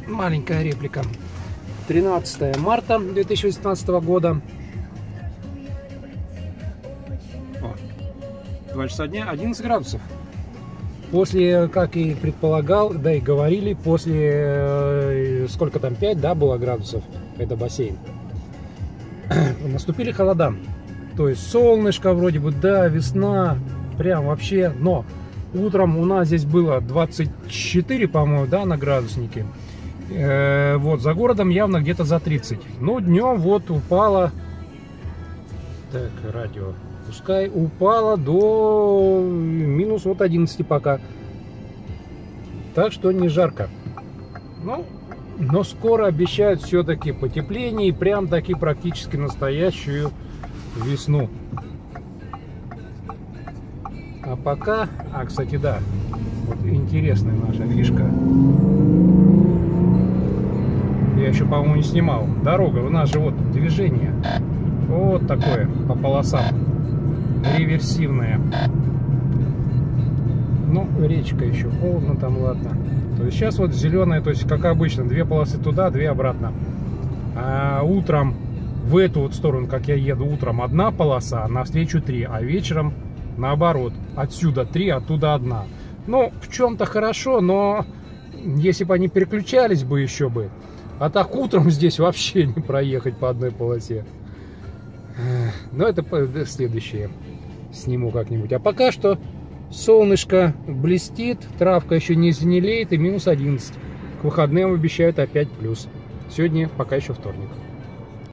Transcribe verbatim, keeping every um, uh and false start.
маленькая реплика. тринадцатое марта две тысячи восемнадцатого года. О, два часа дня, одиннадцать градусов. После, как и предполагал, да и говорили, после, э, сколько там, пять, да, было градусов, это бассейн. Наступили холода. То есть солнышко вроде бы, да, весна, прям вообще, но утром у нас здесь было двадцать четыре, по-моему, да, на градуснике. Э, вот, за городом явно где-то за тридцать. Но днем вот упало, так, радио, пускай упало до минус вот одиннадцати пока. Так что не жарко. Ну, но скоро обещают все-таки потепление и прям таки практически настоящую весну. А пока, а кстати, да, вот интересная наша фишка. Я еще, по-моему, не снимал. Дорога, у нас же вот движение. Вот такое, по полосам. Реверсивное. Ну, речка еще холодно там, ладно. То есть сейчас вот зеленая, то есть как обычно, две полосы туда, две обратно. А утром в эту вот сторону, как я еду утром, одна полоса, а навстречу три, а вечером наоборот. Отсюда три, оттуда одна. Ну, в чем-то хорошо, но если бы они переключались бы еще бы. А так утром здесь вообще не проехать по одной полосе. Но это следующее сниму как-нибудь. А пока что солнышко блестит, травка еще не зеленеет и минус одиннадцать. К выходным обещают опять плюс. Сегодня пока еще вторник.